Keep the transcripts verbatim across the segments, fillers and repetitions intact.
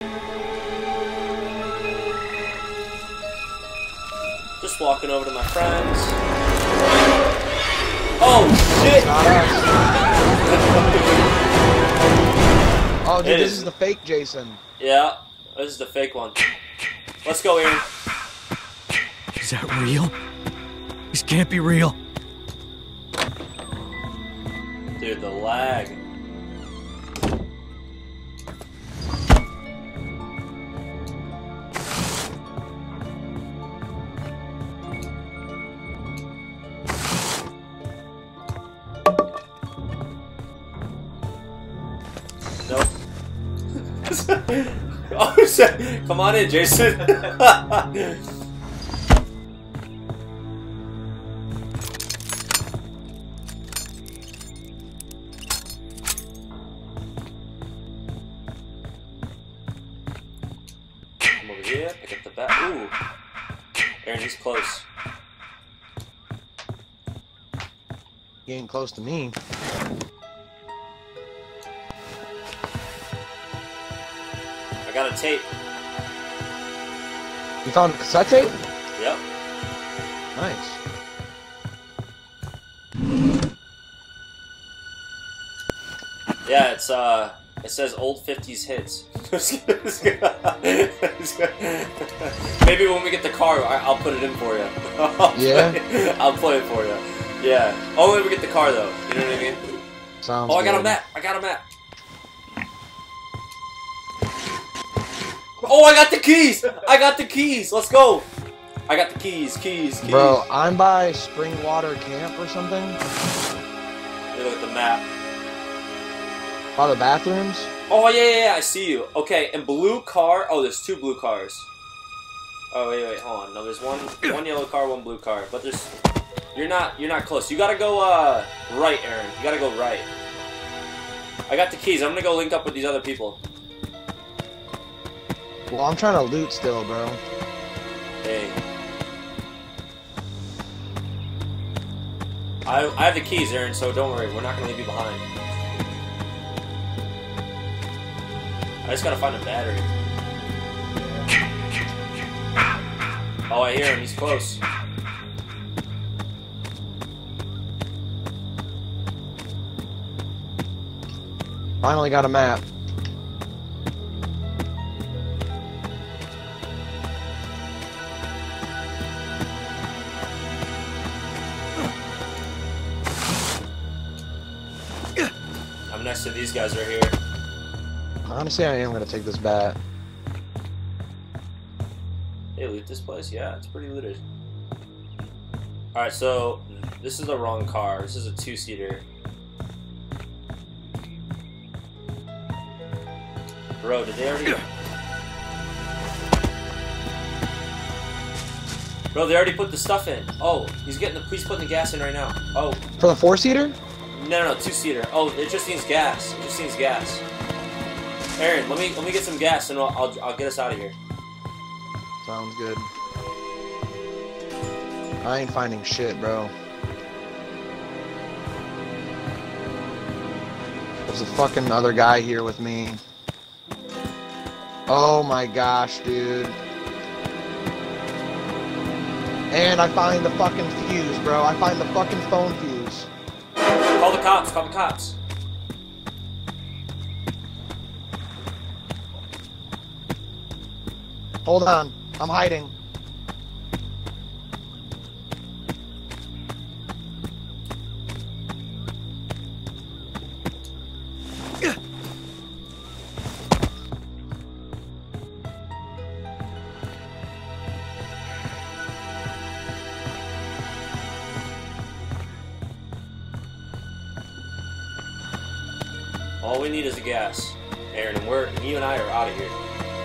Just walking over to my friends. Oh shit! Oh, dude, It this is. is the fake Jason. Yeah, this is the fake one. Let's go, Aaron. Is that real? This can't be real. Dude, the lag. Nope. Oh shit! Come on in, Jason. Come over here. Pick up the bat. Ooh. Aaron, he's close. Getting close to me. I got a tape. You found a cassette tape? Yep. Nice. Yeah, it's uh, it says old fifties hits. Maybe when we get the car, I- I'll put it in for you. I'll Yeah? play, I'll play it for you. Yeah. Only when we get the car, though. You know what I mean? Sounds Oh, I got good. a map. I got a map. Oh, I got the keys. I got the keys. Let's go. I got the keys. Keys. Keys. Bro, I'm by Springwater Camp or something. Let me look at the map. By the bathrooms. Oh yeah, yeah, yeah, I see you. Okay, and blue car. Oh, there's two blue cars. Oh wait, wait, hold on. No, there's one, one yellow car, one blue car. But there's, you're not, you're not close. You gotta go uh right, Aaron. You gotta go right. I got the keys. I'm gonna go link up with these other people. Well, I'm trying to loot still, bro. Hey. I I have the keys, Aaron. So don't worry. We're not gonna leave you behind. I just gotta find a battery. Oh, I hear him. He's close. Finally got a map. I'm next to these guys right here. Honestly, I am gonna take this bat. Hey, loot this place? Yeah, it's pretty looted. Alright, so this is the wrong car. This is a two-seater. Bro, did they already... Bro, they already put the stuff in. Oh, he's getting the... He's putting the gas in right now. Oh. For the four-seater? No, no, no, two-seater. Oh, it just needs gas. It just needs gas. Aaron, let me let me get some gas and I'll I'll, I'll get us out of here. Sounds good. I ain't finding shit, bro. There's a fucking other guy here with me. Oh my gosh, dude. And I find the fucking fuse, bro. I find the fucking phone fuse. Call the cops, call the cops. Hold on. I'm hiding. All we need is the gas, Aaron, and we're you and I are out of here.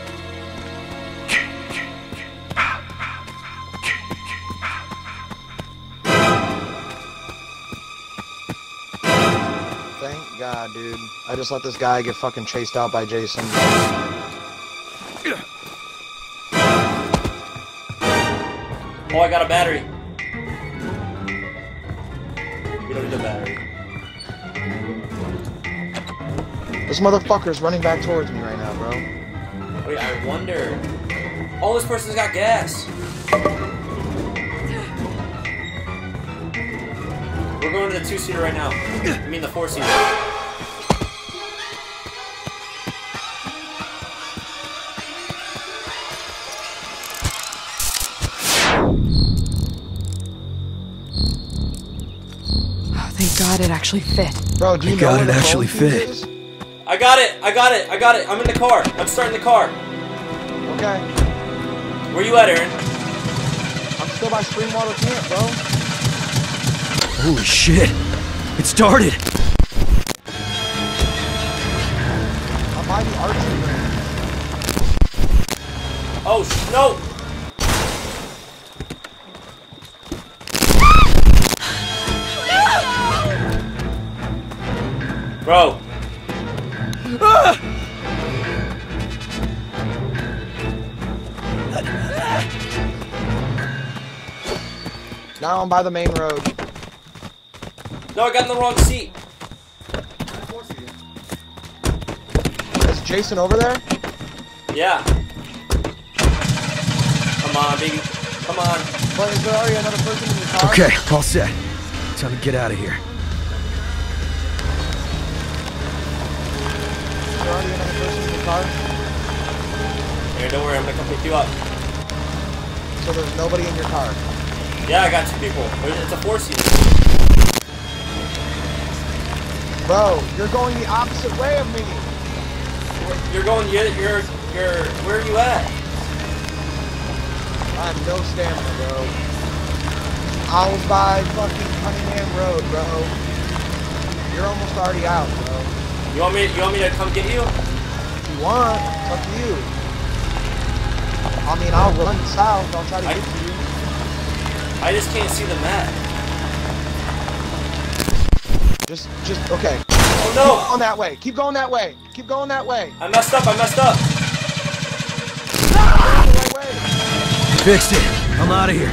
Thank God, dude. I just let this guy get fucking chased out by Jason. Oh, I got a battery. We don't need a battery. This motherfucker's running back towards me right now, bro. Wait, I wonder. Oh, this person's got gas. We're going to the two-seater right now. I mean the four-seater. Oh, thank God it actually fit. Bro, do you Thank know God where it the actually phone fit. fuse is? I got it! I got it! I got it! I'm in the car! I'm starting the car! Okay. Where you at, Aaron? I'm still by Springwater Camp, bro. Holy shit! It started! I'm by the archery range. Oh, sh no! Bro. Now I'm by the main road. No, I got in the wrong seat. Is Jason over there? Yeah. Come on, baby. Come on. But is there already another person in your car? Okay, all set. Time to get out of here. Is there already another person in your car? Here, don't worry, I'm gonna come pick you up. So there's nobody in your car. Yeah, I got two people. It's a four-seater. Bro, you're going the opposite way of me. You're going, you're, you're, you're, where are you at? I have no stamina, bro. I was by fucking Cunningham Road, bro. You're almost already out, bro. You want me, you want me to come get you? If you want, it's up to you. I mean, I'll run south. I'll try to I- get to you. I just can't see the map. Just, just, okay. Oh Keep no! going that way. Keep going that way. Keep going that way. I messed up, I messed up. Going the right way. Fixed it. I'm out of here.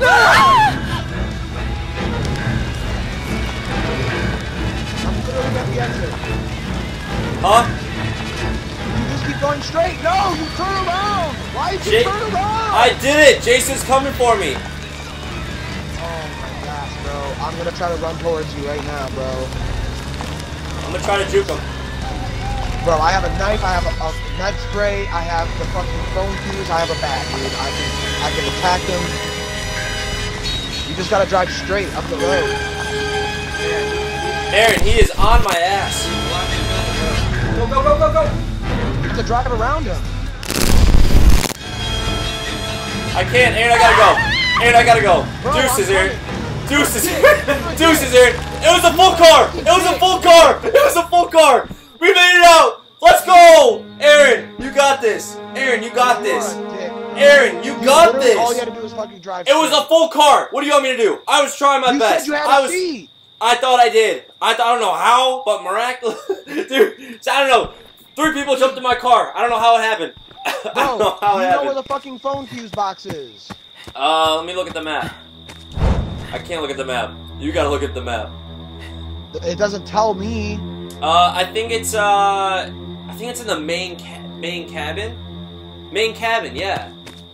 I'm literally at the exit. Huh? You just keep going straight. No, you turn around. Why did you Ja- turn around? I did it! Jason's coming for me. Oh my gosh, bro. I'm gonna try to run towards you right now, bro. I'm gonna try to juke him. Bro, I have a knife, I have a, a med spray, I have the fucking phone fuse, I have a bat, dude. I can, I can attack him. You just gotta drive straight up the road. Aaron, he is on my ass. Go, go, go, go, go! You have to drive around him. I can't, Aaron, I gotta go. Aaron, I gotta go. Bro, Deuces, I'm Aaron. coming. Deuces, Aaron. Deuces, Aaron. It was a full car. It was a full car. It was a full car. We made it out. Let's go. Aaron, you got this. Aaron, you got this. You're a dick. Aaron, you You got literally- All you this. had to do was fucking drive It was straight. a full car. What do you want me to do? I was trying my You best. said you had I a was. seat. I thought I did. I, th I don't know how, but miraculous. Dude, I don't know. Three people jumped in my car. I don't know how it happened. I Bro, don't know how you it know where happened. the fucking phone fuse box is. Uh, let me look at the map. I can't look at the map. You gotta look at the map. It doesn't tell me. Uh, I think it's, uh, I think it's in the main ca main cabin? Main cabin, yeah.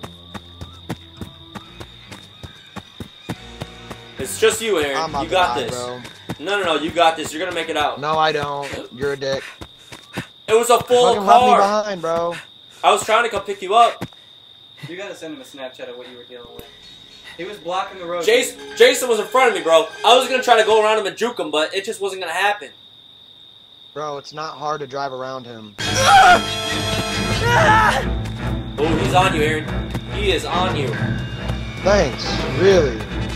It's just you, Aaron. I'm about You to got die, this. bro. No, no, no, you got this. You're gonna make it out. No, I don't. You're a dick. It was a full Fucking left me car. behind, bro. I was trying to come pick you up. You gotta send him a Snapchat of what you were dealing with. He was blocking the road. Jason, Jason was in front of me, bro. I was gonna try to go around him and juke him, but it just wasn't gonna happen. Bro, it's not hard to drive around him. Oh, he's on you, Aaron. He is on you. Thanks, really.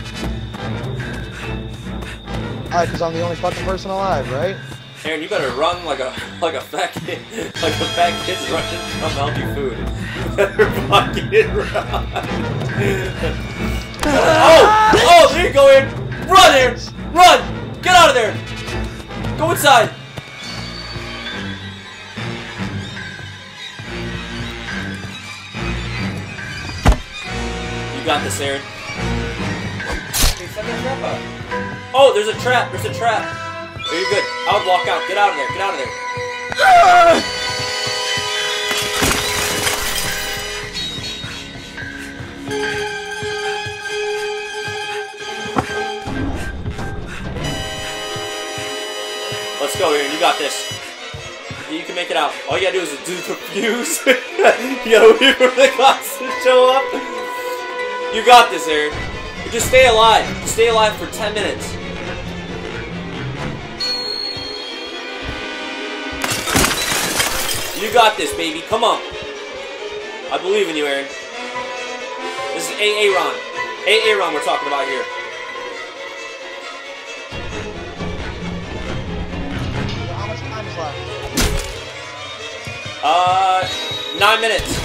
Alright, because I'm the only fucking person alive, right? Aaron, you better run like a like a fat kid, like a fat kid's running from healthy food. You better fucking run. Oh, oh, there you go, Aaron. Run, Aaron. Run. Get out of there. Go inside. You got this, Aaron. He set the trap up. Oh, there's a trap. There's a trap. Are you good? I would walk out. Get out of there. Get out of there. got this. You can make it out. All you gotta do is do the fuse. You gotta wait for the cops to show up. You got this, Aaron. Just stay alive. Stay alive for ten minutes. You got this, baby. Come on. I believe in you, Aaron. This is Aaron. Aaron we're talking about here. How much time is left? Uh, nine minutes.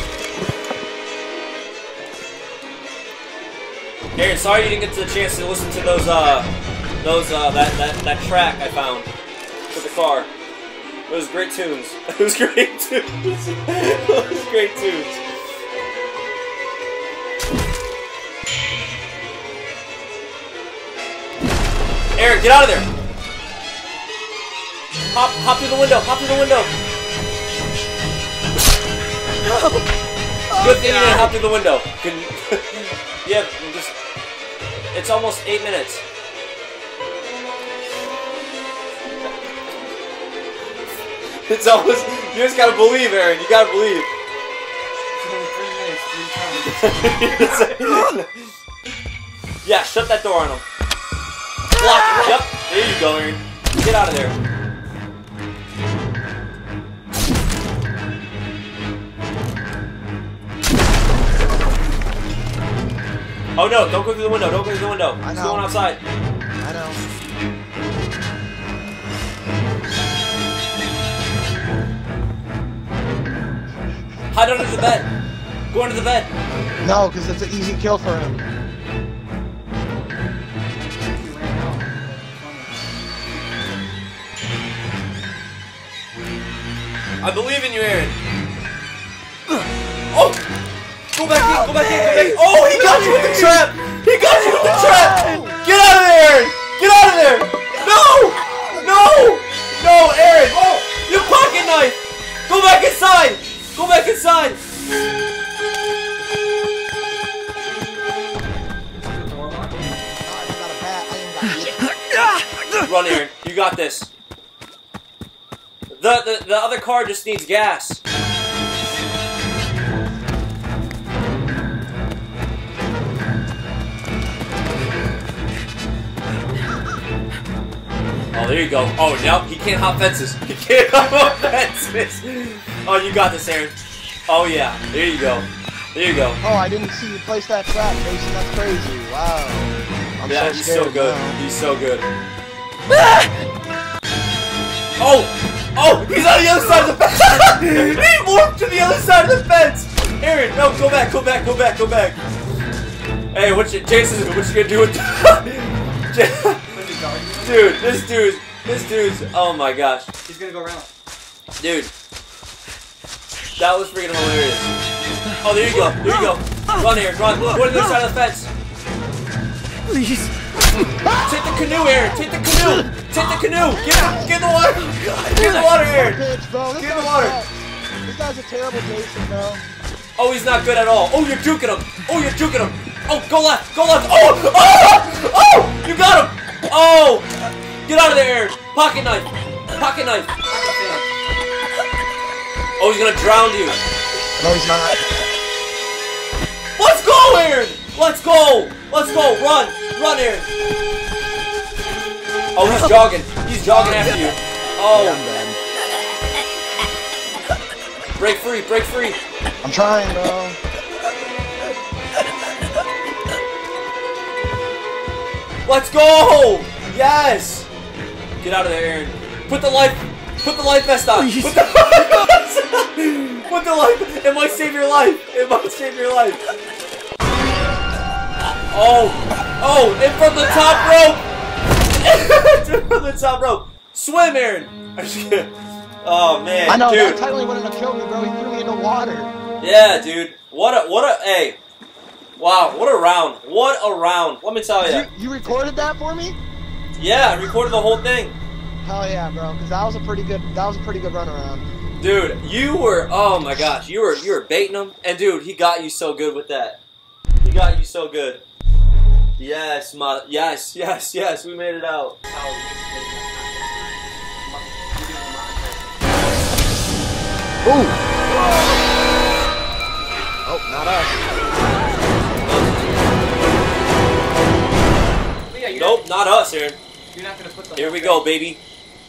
Aaron, sorry you didn't get to the chance to listen to those, uh, those, uh, that, that, that track I found for the car. It was great tunes. It was great tunes. It was great tunes. Aaron, get out of there! Hop, hop through the window. Hop through the window. Good thing you didn't hop through the window. Can, yeah, just. It's almost eight minutes. It's almost. You just gotta believe, Aaron. You gotta believe. It's only three minutes, three times. Yeah, shut that door on him. Block it. Yep. There you go, Aaron. Get out of there. Oh no, don't go through the window, don't go through the window. I He's know. going outside. I know. Hide under the bed. Go under the bed. No, because it's an easy kill for him. He ran out. I believe in you, Aaron. Oh! Go back in, go back in, go back in. Oh, he got you with the trap! He got you with the trap! Get out of there, Aaron! Get out of there! No! No! No, Aaron! Oh! Your pocket knife! Go back inside! Go back inside! I got a bat. I ain't got shit. Run, Aaron. You got this. The, the, the other car just needs gas. Oh, there you go. Oh, no, he can't hop fences. He can't hop fences. Oh, you got this, Aaron. Oh, yeah. There you go. There you go. Oh, I didn't see you place that trap, Jason. That's crazy. Wow. I'm Yeah, so he's scared so good. now. He's so good. Oh! Oh! He's on the other side of the fence! He morphed to the other side of the fence! Aaron, no, go back, go back, go back, go back. Hey, what you, Jason, what you gonna do with Dude, this dude's, this dude's, oh my gosh. He's gonna go around. Dude. That was freaking hilarious. Oh, there you go, there you go. Run, Aaron, run. Go to the other side of the fence. Please. Take the canoe, Aaron. Take the canoe. Take the canoe. Get in, get in the water. Get in the water, Aaron. Bitch, bro. This Get in the guy's water. bad. This guy's a terrible Jason, bro. Oh, he's not good at all. Oh, you're juking him. Oh, you're juking him. Oh, go left. Go left. Oh, oh, oh, you got him. Oh, get out of there, Aaron. Pocket knife. Pocket knife. Oh, he's gonna drown you. No, he's not. Let's go, Aaron. Let's go. Let's go. Run. Run, Aaron. Oh, he's jogging. He's jogging after you. Yeah, Oh, I'm dead. break free. Break free. I'm trying, bro. Let's go! Yes! Get out of there, Aaron. Put the life, put the life vest on. Put the life vest on. Put the life. It might save your life. It might save your life. Oh, oh! And from the top rope. From the top rope. Swim, Aaron. Oh man, I know, dude. that totally wouldn't have killed me, bro. He threw me into water. Yeah, dude. What a, what a, hey. Wow, what a round. What a round. Let me tell you. You, you recorded that for me? Yeah, I recorded the whole thing. Hell yeah, bro. Because that was a pretty good. That was a pretty good runaround. Dude, you were, oh my gosh, you were you were baiting him. And dude, he got you so good with that. He got you so good. Yes, my, yes, yes, yes, we made it out. How you did Ooh! Oh, not us. But yeah, you're Nope, not us, Aaron. Not, you're not gonna put the. Here we go, baby.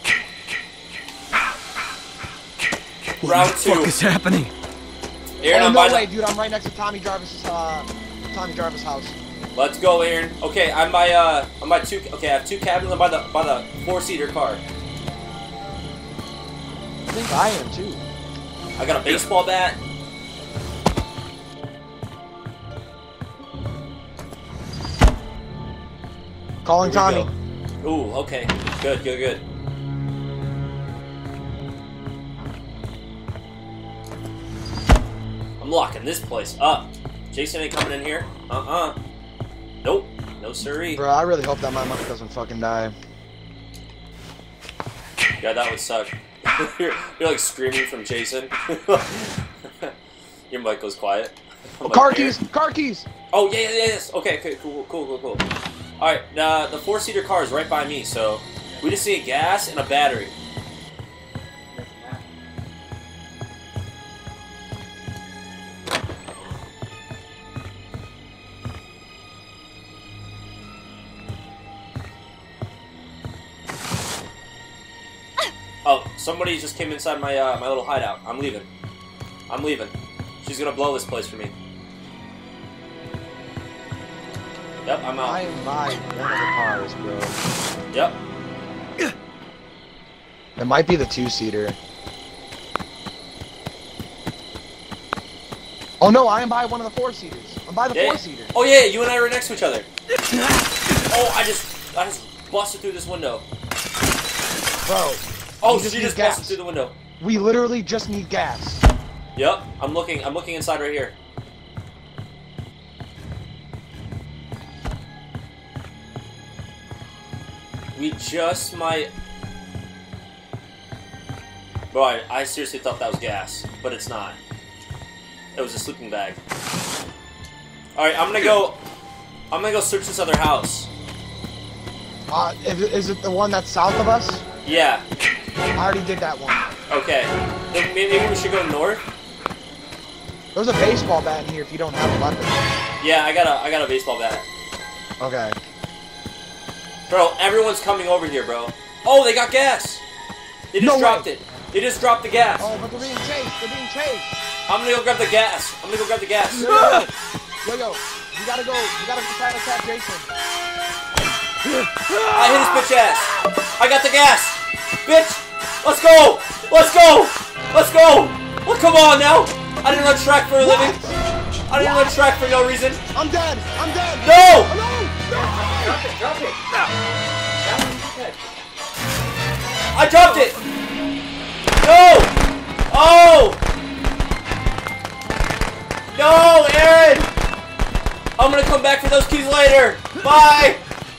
What Round the fuck two. is happening? Aaron, Oh, I'm no by way, the... dude. I'm right next to Tommy Jarvis's, uh, Tommy Jarvis' house. Let's go, Aaron. Okay, I'm by, uh, I'm by two... Okay, I have two cabins. I'm by the, by the four-seater car. I think I am, too. I got a baseball bat. Calling Here we Tommy. go. Ooh, okay. Good, good, good. I'm locking this place up. Jason ain't coming in here. Uh-uh. Nope. No siree. Bro, I really hope that my mic doesn't fucking die. Yeah, that would suck. you're, you're like screaming from Jason. Your mic goes quiet. I'm Oh, like, car "Aaron." keys! Car keys! Oh, yeah, yeah, yeah, yes. Okay, okay, cool, cool, cool, cool. Alright, uh, the four-seater car is right by me, so we just need gas and a battery. Oh, somebody just came inside my uh, my little hideout. I'm leaving. I'm leaving. She's gonna blow this place for me. Yep, I'm out. I am by one of the cars, bro. Yep. It might be the two-seater. Oh no, I am by one of the four-seaters. I'm by the Yeah. four-seater. Oh yeah, you and I were next to each other. Oh, I just I just busted through this window. Bro, Oh, We just she need just gas. busted through the window. we literally just need gas. Yep, I'm looking. I'm looking inside right here. We just might. Bro, I, I seriously thought that was gas, but it's not. It was a sleeping bag. All right, I'm gonna go. I'm gonna go search this other house. Uh, is, it- is it the one that's south of us? Yeah. I already did that one. Okay. Then maybe we should go north. There's a baseball bat in here if you don't have a weapon. Yeah, I got a I got a baseball bat. Okay. Bro, everyone's coming over here, bro. Oh, they got gas. They just No way. dropped it. They just dropped the gas. Oh, but they're being chased. They're being chased. I'm gonna go grab the gas. I'm gonna go grab the gas. Yo, yo, yo, yo, you gotta go. You gotta try to attack Jason. I hit his bitch ass. I got the gas. Bitch, let's go. Let's go. Let's go. Well, come on now. I didn't run track for a living. I didn't run track for no reason. I'm dead. I'm dead. No. Oh, no. Drop it, drop it. That one's dead. I dropped it. No. Oh. No, Aaron. I'm gonna come back for those keys later. Bye.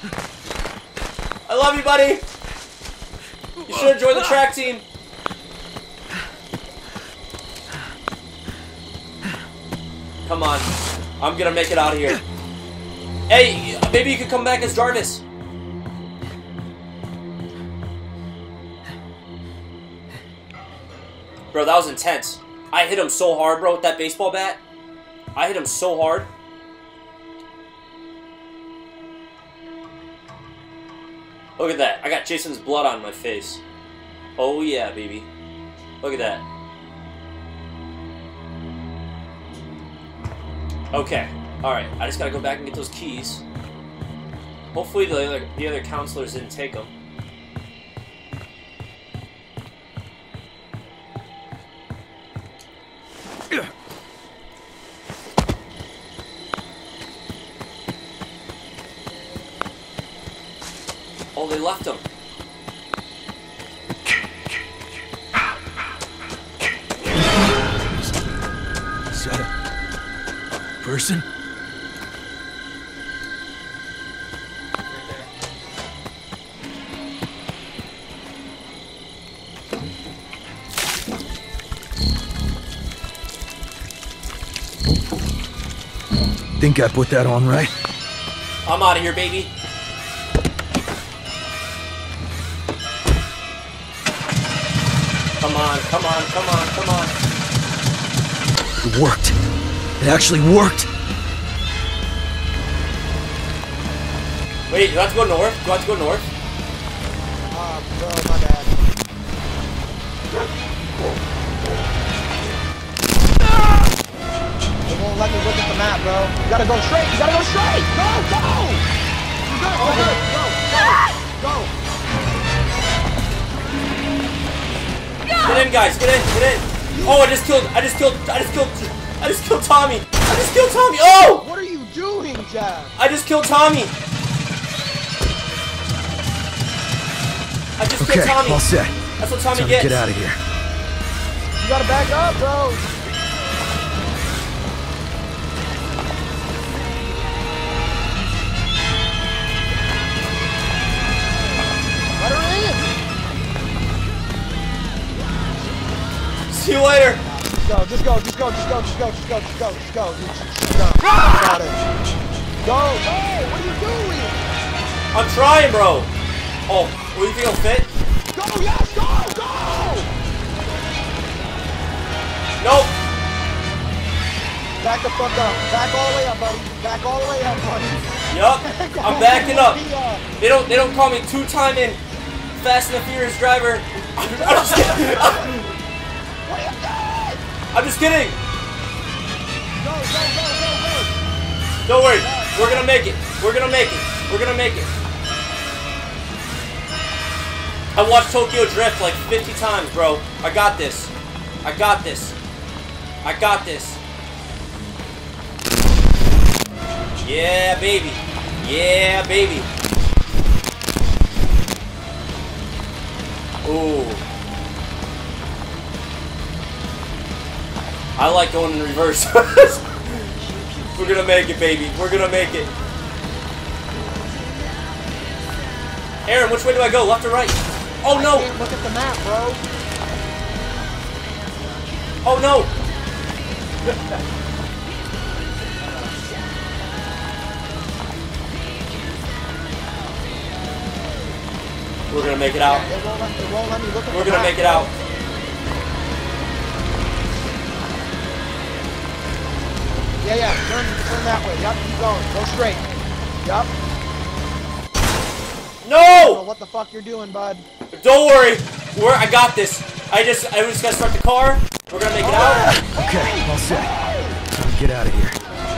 I love you, buddy. You should have joined the track team. Come on. I'm gonna make it out of here. Hey, maybe you could come back as Jarvis. Bro, that was intense. I hit him so hard, bro, with that baseball bat. I hit him so hard. Look at that. I got Jason's blood on my face. Oh yeah, baby. Look at that. Okay. Alright. I just gotta go back and get those keys. Hopefully the other, the other counselors didn't take them. Oh, they left them. Is that a person? Right there. Think I put that on right? I'm out of here, baby. Come on, come on, come on, come on. It worked. It actually worked. Wait, do I have to go north? Do I have to go north? Ah, bro, my bad. It won't let me look at the map, bro. You gotta go straight. You gotta go straight. Go, go. You good? Go, go, go, go. Get in, guys. Get in. Get in. Oh, I just killed. I just killed. I just killed. I just killed Tommy. I just killed Tommy. Oh! What are you doing, Jack? I just killed Tommy. I just Okay, killed Tommy. all set. That's what Tommy Time gets. to get out of here. You gotta back up, bro. Let her in. See you later. Go, just go, just go, just go, just go, just go, just go, just go. Just, just go. Got it. Go, go. What are you doing? I'm trying, bro. Oh, what do you think will fit? Go, yes, go, go. Nope. Back the fuck up. Back all the way up, buddy. Back all the way up, buddy. Yup. I'm backing up. Yeah. They don't. They don't call me two-timing Fast and the Furious driver. I'm, I'm just kidding. What are you doing? I'm just kidding. Go, go, go, go, go. Don't worry. We're gonna make it. We're gonna make it. We're gonna make it. I watched Tokyo Drift like fifty times, bro. I got this. I got this. I got this. Yeah, baby. Yeah, baby. Ooh. I like going in reverse. We're gonna make it, baby. We're gonna make it. Aaron, which way do I go? Left or right? Oh no! I can't look at the map, bro. Oh no! We're gonna make it out. It won't let, it won't let me look at We're the gonna map, make it bro. out. Yeah, yeah. Turn, turn that way. Yup, keep going. Go straight. Yup. I don't know No! what the fuck you're doing, bud. Don't worry. We're, I got this. I just, I just gotta start the car. We're gonna make it out. Okay, all set. Time to get out of here.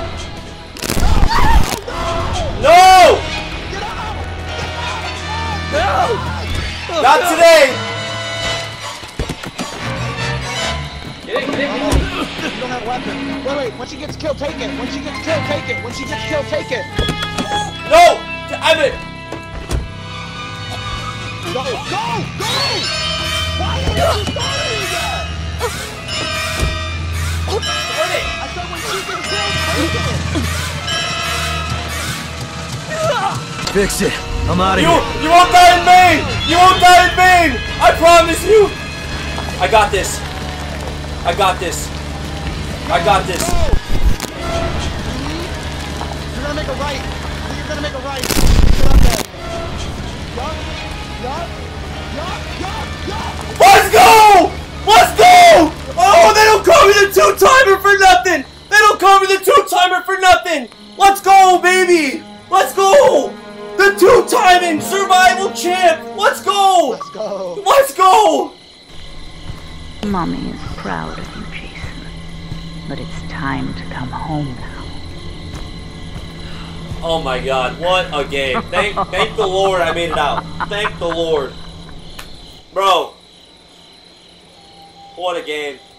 No! Get out! No! Not today! Get in, get in, get in. You don't have a weapon. Wait, wait. When she gets killed, take it. When she gets killed, take it. When she gets killed, take it. No! I'm it. Go, go, go! Why are you starting that? Start it. I said when she gets killed, take it. Fix it. I'm out of You, here. you won't die in vain! You won't die in vain! I promise you! I got this. I got this. I got this. Go. You're gonna make a right. You're gonna make a right. Get up there. Yup. Yup. Yup. Yup. Yup. Let's go! Let's go! Oh, they don't call me the two-timer for nothing! They don't call me the two-timer for nothing! Let's go, baby! Let's go! The two-timing survival champ! Let's go! Let's go. Let's go! Mommy is proud of you, Jason. But it's time to come home now. Oh my god, what a game. Thank thank the Lord I made it out. Thank the Lord. Bro. What a game.